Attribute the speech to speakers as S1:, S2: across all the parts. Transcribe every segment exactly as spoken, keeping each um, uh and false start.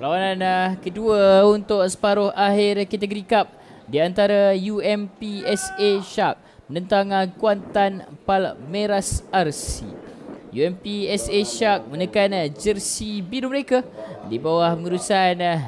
S1: Perlawanan uh, kedua untuk separuh akhir kategori Cup di antara U M P S A Shark menentang uh, Kuantan Palmeiras R C. U M P S A Shark menekan uh, jersey biru mereka di bawah pengurusan uh,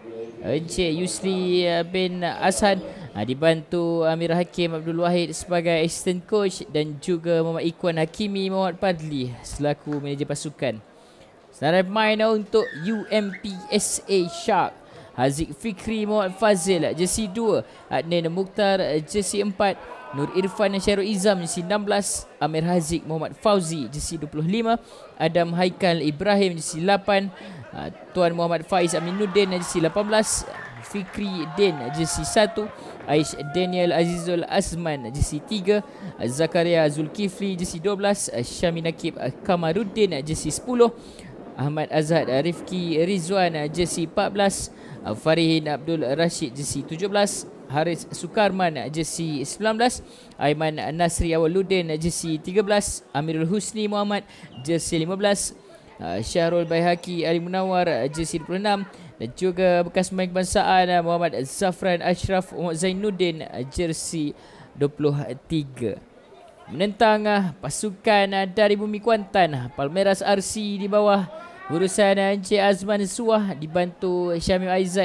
S1: Encik Yusri uh, bin Azhan, uh, dibantu Amir Hakim Abdul Wahid sebagai assistant coach dan juga Muhammad Ikhwan Hakimi Muhammad Padli selaku manager pasukan. Senarai pemain untuk U M P S A Shark: Haziq Fikri Muhammad Fazil jersey dua, Adnan Mukhtar jersey empat, Nur Irfan Syairul Izam jersey enam belas, Amir Haziq Muhammad Fauzi jersey dua puluh lima, Adam Haikal Ibrahim jersey lapan, Tuan Muhammad Faiz Aminuddin jersey lapan belas, Fikri Din jersey satu, Aish Daniel Azizul Azman jersey tiga, Zakaria Zulkifli jersey dua belas, Syami Nakib Kamaruddin jersey sepuluh, Ahmad Azhad Rifki Rizwan jersey empat belas, Farihin Abdul Rashid jersey tujuh belas, Haris Sukarman jersey sembilan belas, Aiman Nasri Awaluddin jersey tiga belas, Amirul Husni Muhammad jersey lima belas, Syahrul Baihaqi Ali Munawar jersey dua puluh enam, dan juga bekas pemain kebangsaan Muhammad Zafran Ashraf Muhammad Zainuddin jersey dua puluh tiga. Menentang pasukan dari Bumi Kuantan Palmeiras R C di bawah urusan Encik Azman Suah dibantu Syamil Aizat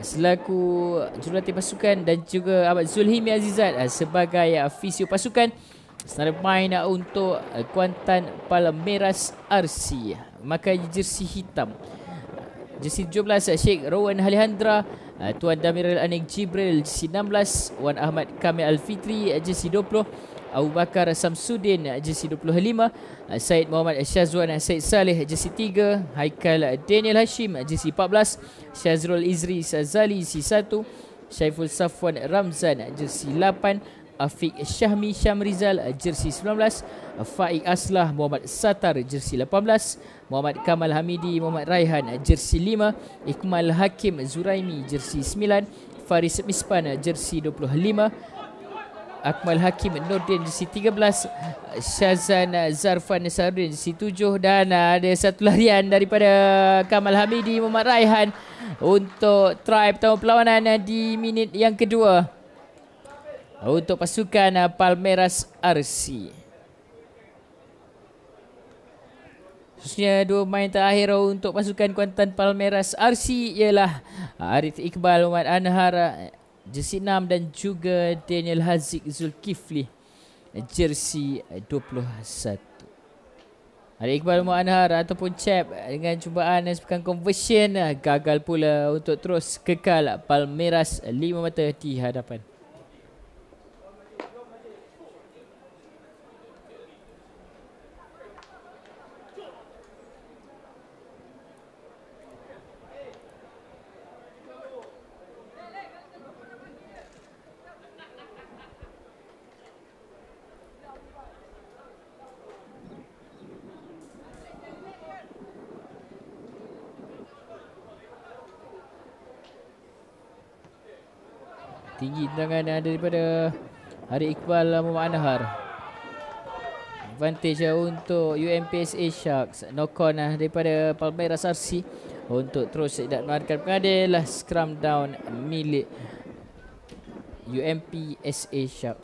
S1: selaku jurulatih pasukan dan juga Ahmad Zulhimi Azizat sebagai fisio pasukan. Senarai pemain untuk Kuantan Palmeiras R C memakai jersey hitam. Jersey tujuh belas Sheikh Rowan Halihandra, Tuan Damirul Anik Jibril jersey enam belas, Wan Ahmad Kamil Al-Fitri jersey dua puluh, Abu Bakar Samsudin jersey dua puluh lima, Said Muhammad Syazwan Said Saleh jersey tiga, Haikal Daniel Hashim jersey empat belas, Syazrul Izri Sazali jersey satu, Syaiful Safwan Ramzan jersey lapan, Afiq Syahmi Syamrizal jersey sembilan belas, Faik Aslah Muhammad Satar jersey lapan belas, Muhammad Kamal Hamidi Muhammad Raihan jersey lima, Ikmal Hakim Zuraimi jersey sembilan, Faris Mispan jersey dua puluh lima, Akmal Hakim Nordin jersey tiga belas, Syazan Zarfan Sarudin jersey tujuh, dan ada satu larian daripada Kamal Hamidi Muhammad Raihan untuk try pertama perlawanan di minit yang kedua untuk pasukan Palmeiras R C. Khususnya dua pemain terakhir untuk pasukan Kuantan Palmeiras R C ialah Arif Iqbal Muhammad Anhar jersey enam dan juga Daniel Haziq Zulkifli jersey dua puluh satu. Arif Iqbal Muhammad Anhar ataupun Chap dengan cubaan sepekan conversion gagal pula untuk terus kekal Palmeiras lima mata di hadapan. Tinggi tendangan daripada Hari Iqbal Muhammad Anhar. Advantage untuk U M P S A Sharks. Knock on daripada Palmeiras R C untuk terus tidak menawarkan pengadil. Scrum down milik U M P S A Sharks.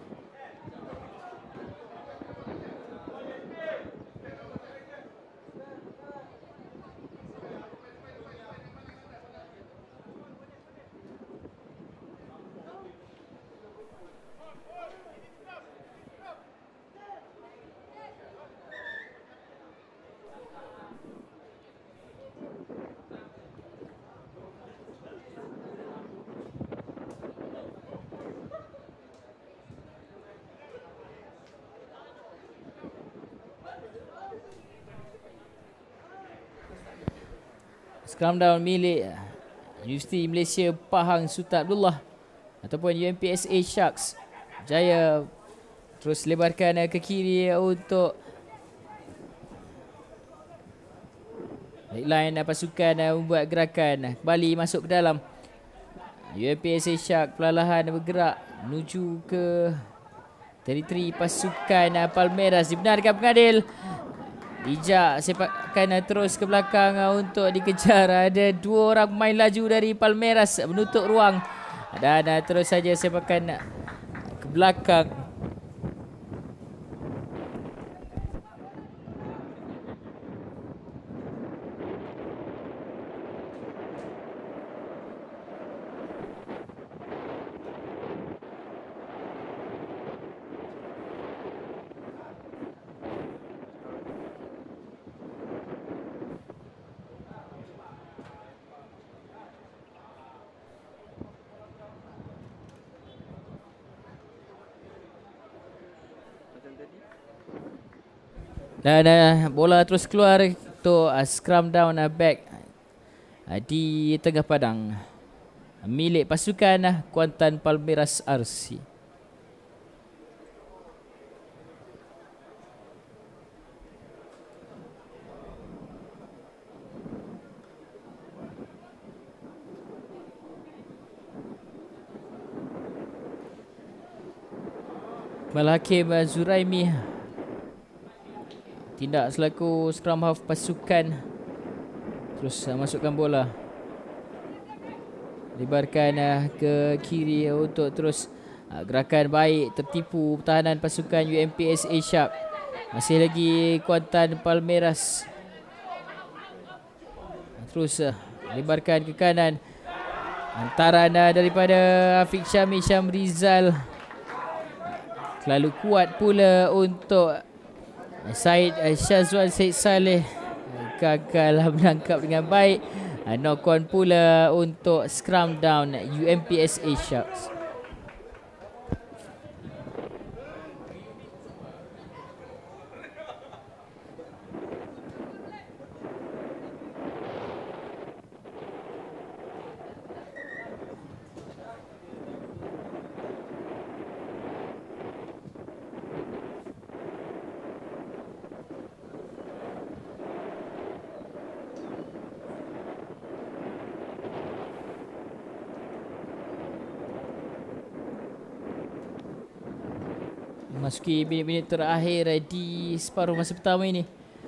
S1: Scrum down milik Universiti Malaysia Pahang Sultan Abdullah ataupun U M P S A Sharks. Jaya terus lebarkan ke kiri untuk line pasukan membuat gerakan kembali masuk ke dalam. U M P S A Shark perlahan bergerak menuju ke teritori pasukan Palmeiras. Dibenarkan pengadil. Bijak sepak akan uh, terus ke belakang uh, untuk dikejar. Ada dua orang pemain laju dari Palmeiras menutup ruang. Dan uh, terus saja sepakan uh, ke belakang. Dan uh, bola terus keluar untuk uh, scrum down uh, back uh, di tengah padang milik pasukan uh, Kuantan Palmeiras R C. Kepala Hakim uh, Zuraimi tindak selaku scrum half pasukan. Terus uh, masukkan bola, lebarkan uh, ke kiri uh, untuk terus uh, gerakan baik tertipu pertahanan pasukan U M P S A Shark. Masih lagi Kuantan Palmeiras. Terus uh, lebarkan ke kanan, hantaran uh, daripada Afiq Syamil Syamrizal. Terlalu kuat pula untuk Said Syazwan Said Saleh, gagal menangkap dengan baik. Knock on pula untuk scrum down U M P S A Sharks. Masuki minit-minit terakhir di separuh masa pertama ini.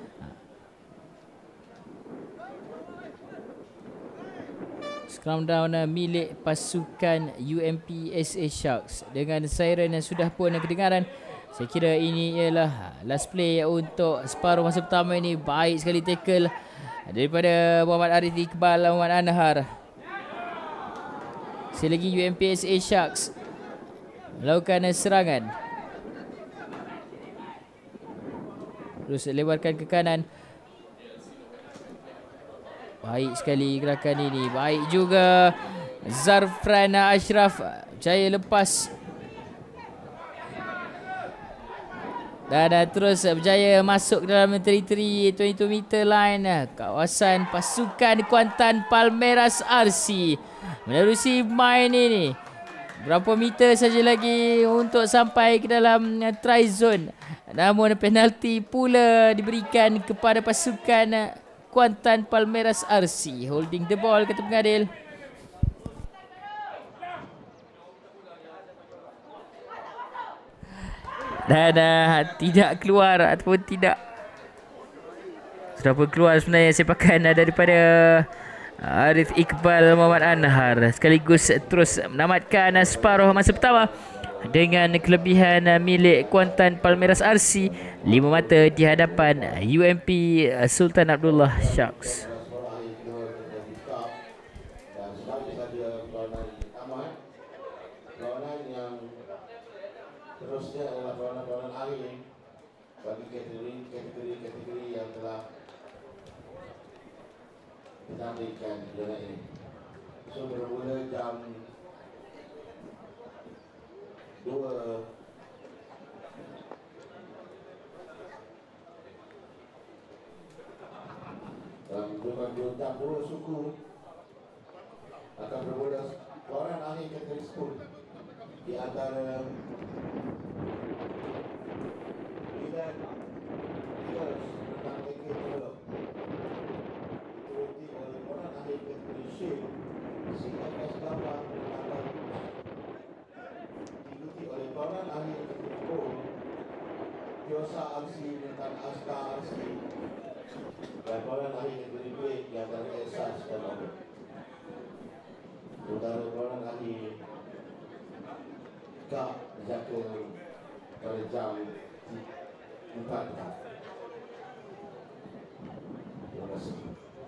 S1: Scrum down milik pasukan U M P S A Sharks. Dengan siren yang sudah pun kedengaran, saya kira ini ialah last play untuk separuh masa pertama ini. Baik sekali tackle daripada Muhammad Arif Iqbal Muhammad Anhar. Sekali lagi U M P S A Sharks melakukan serangan. Terus lebarkan ke kanan. Baik sekali gerakan ini. Baik juga Zarfran Ashraf berjaya lepas. Dan uh, terus berjaya masuk dalam teritori dua puluh dua meter line kawasan pasukan Kuantan Palmeiras R C. Menerusi main ini. Berapa meter saja lagi untuk sampai ke dalam uh, try zone. Namun penalti pula diberikan kepada pasukan uh, Kuantan Palmeiras R C. Holding the ball kata pengadil. Dan uh, tidak keluar ataupun tidak sudah pun keluar sebenarnya sepakan uh, daripada uh, Arif Iqbal Muhammad Anhar. Sekaligus terus menamatkan uh, separuh masa pertama dengan kelebihan uh, milik Kuantan Palmeiras R C lima mata di hadapan uh, U M P uh, Sultan Abdullah Sharks.
S2: Terusnya adalah perlawanan-perlawanan ahli bagi kategori-kategori yang telah ditandingkan di zona ini. So bermula jam dua dan bukan jam dua suku akan bermula perlawanan ahli kategori sepuluh di antara Idan Eagles tentang T K Teluk diikuti oleh orang ahli kategori Shield C F S Gabang tentang diikuti oleh orang ahli kategori Gold Kiosa R C tentang Asta R C Perlawanan akhir kategori B di antara Esas dan Obet. Sementara perlawanan akhir Kak Jaka pada jam empat. Terima kasih.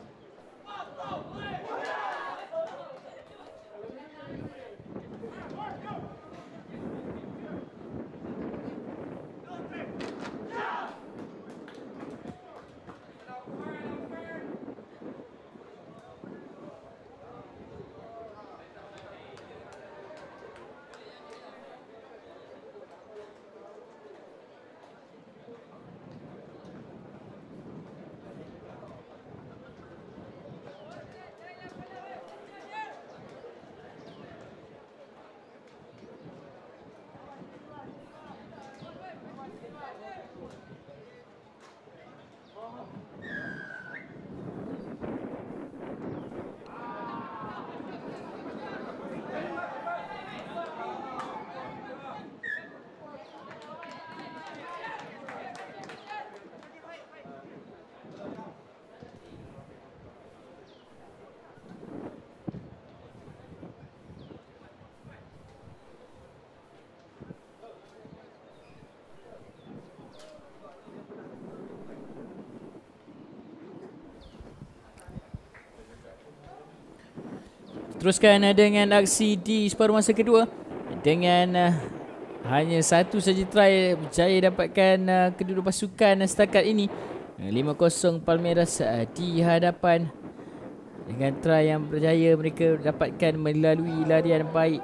S1: Teruskan dengan aksi di separuh masa kedua dengan uh, hanya satu saja try berjaya dapatkan uh, kedua pasukan uh, setakat ini. lima kosong Palmeiras uh, di hadapan. Dengan try yang berjaya mereka dapatkan melalui larian baik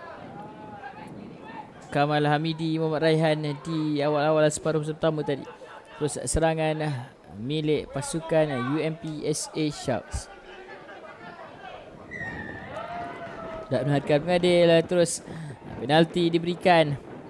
S1: Kamal Hamidi, Muhammad Raihan di awal-awal separuh masa pertama tadi. Terus serangan uh, milik pasukan uh, U M P S A Sharks. Tak menghadkan pengadil, terus penalti diberikan.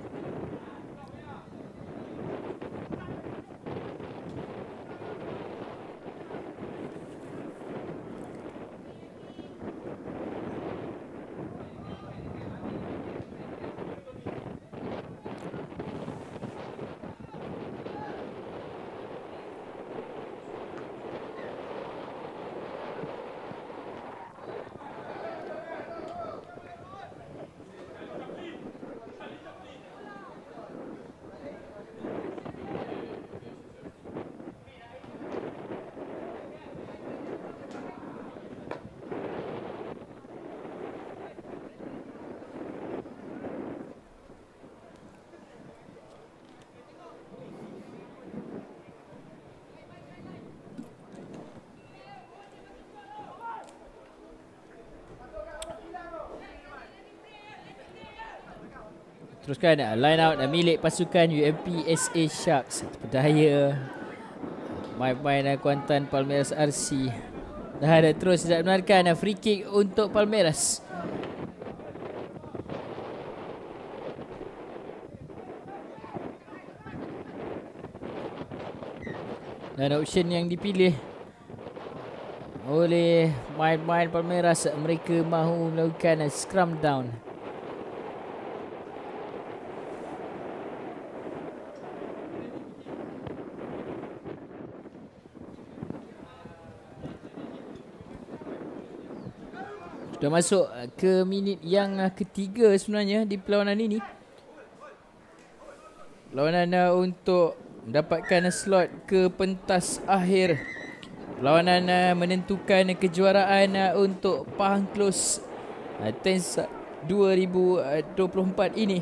S1: Teruskan line out milik pasukan U M P S A Sharks. Berdaya main-main Kuantan Palmeiras R C. Dah ada terus tidak benarkan free kick untuk Palmeiras. Dan option yang dipilih oleh main-main Palmeiras, mereka mahu melakukan scrum down. Sudah masuk ke minit yang ketiga sebenarnya di perlawanan ini. Perlawanan untuk mendapatkan slot ke pentas akhir. Perlawanan menentukan kejuaraan untuk Pahang Close T E N S dua ribu dua puluh empat ini.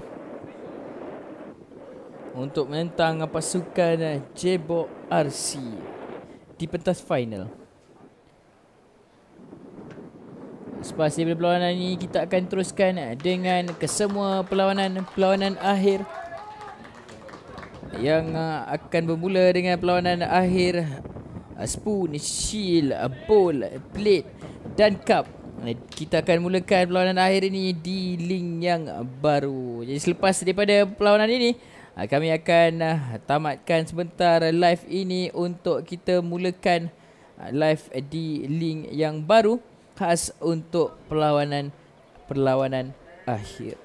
S1: Untuk menentang pasukan Jebok R C di pentas final. Selepas daripada perlawanan ini, kita akan teruskan dengan kesemua perlawanan-perlawanan akhir yang akan bermula dengan perlawanan akhir Spoon, Shield, Bowl, Plate dan Cup. Kita akan mulakan perlawanan akhir ini di link yang baru. Jadi selepas daripada perlawanan ini, kami akan tamatkan sebentar live ini untuk kita mulakan live di link yang baru khas untuk perlawanan perlawanan akhir.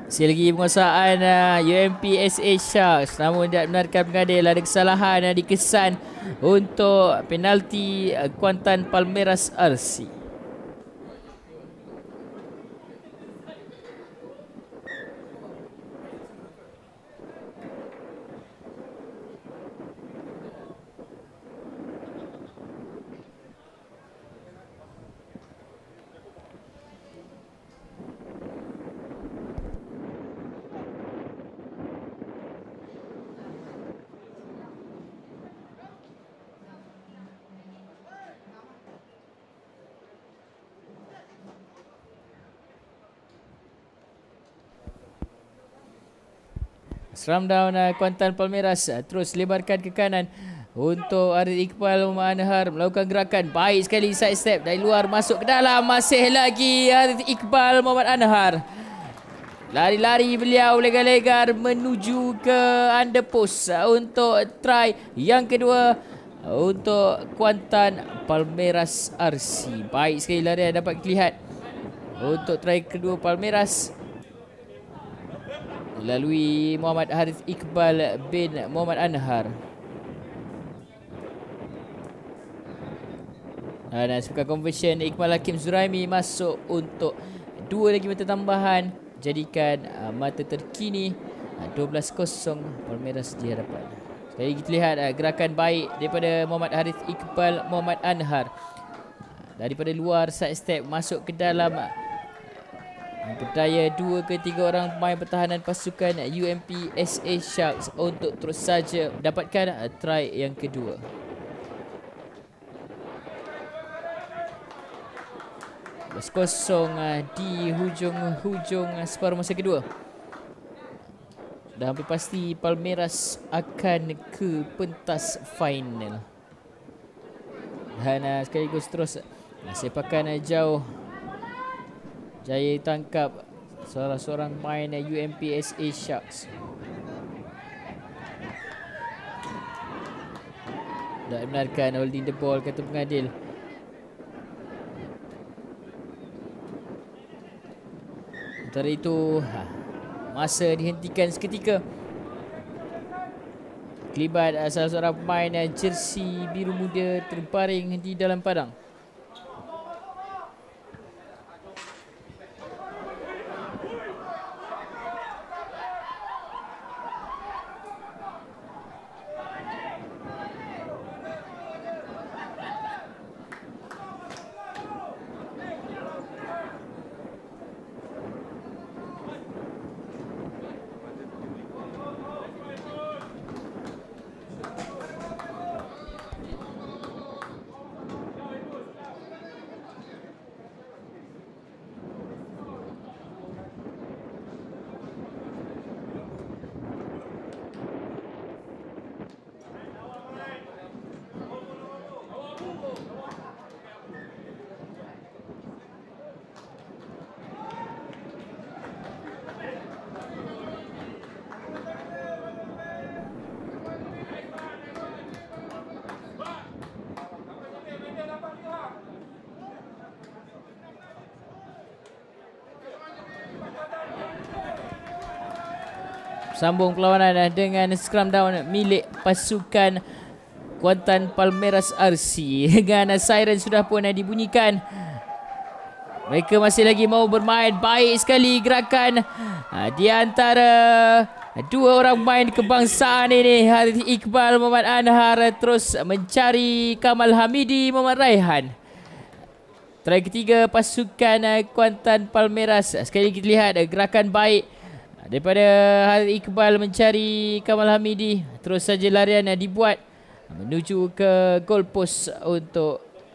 S1: Masih lagi penguasaan uh, U M P S A Sharks, namun tidak benarkan pengadil. Ada kesalahan uh, dikesan untuk penalti uh, Kuantan Palmeiras R C. Seram down uh, Kuantan Palmeiras uh, terus lebarkan ke kanan untuk Arif Iqbal Muhammad Anhar melakukan gerakan baik sekali, side step dari luar masuk ke dalam. Masih lagi Arif Iqbal Muhammad Anhar, lari-lari beliau legar-legar menuju ke underpost uh, untuk try yang kedua uh, untuk Kuantan Palmeiras R C. Baik sekali larian dapat dilihat untuk try kedua Palmeiras melalui Muhammad Harith Iqbal bin Muhammad Anhar. Dan sebagai conversion, Iqbal Hakim Zuraimi masuk untuk dua lagi mata tambahan, jadikan uh, mata terkini uh, dua belas kosong Palmeiras di hadapan. Sekali lagi terlihat uh, gerakan baik daripada Muhammad Harith Iqbal Muhammad Anhar. Daripada luar side step masuk ke dalam, berdaya dua ke tiga orang pemain pertahanan pasukan U M P S A Sharks untuk terus saja dapatkan try yang kedua. dua belas kosong di hujung-hujung separuh masa kedua. Dah hampir pasti Palmeiras akan ke pentas final. Dan uh, sekaligus terus sepakan uh, jauh jaya tangkap salah seorang main U M P S A Sharks. Tak benarkan holding the ball, kata pengadil. Sementara itu masa dihentikan seketika. Kelibat salah seorang pemain jersey biru muda terbaring di dalam padang. Sambung perlawanan dengan scrum down milik pasukan Kuantan Palmeiras R C. Dengan siren sudah pun dibunyikan. Mereka masih lagi mau bermain. Baik sekali gerakan di antara dua orang main kebangsaan ini. Harith Iqbal Muhammad Anhar terus mencari Kamal Hamidi Muhammad Raihan. Try ketiga pasukan Kuantan Palmeiras. Sekali lagi lihat gerakan baik daripada Harith Iqbal mencari Kamal Hamidi. Terus saja larian dibuat menuju ke goal post untuk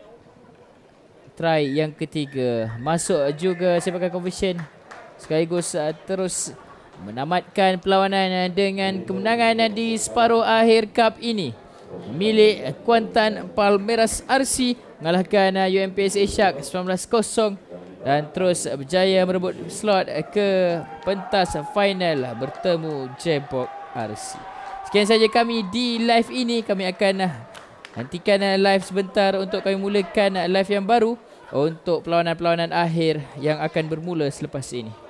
S1: try yang ketiga. Masuk juga sebagai conversion, sekaligus terus menamatkan perlawanan dengan kemenangan di separuh akhir cup ini milik Kuantan Palmeiras R C mengalahkan U M P S A Sharks sembilan belas kosong dan terus berjaya merebut slot ke pentas final bertemu Jebok R C. Sekian saja kami di live ini. Kami akan hentikan live sebentar untuk kami mulakan live yang baru untuk perlawanan-perlawanan akhir yang akan bermula selepas ini.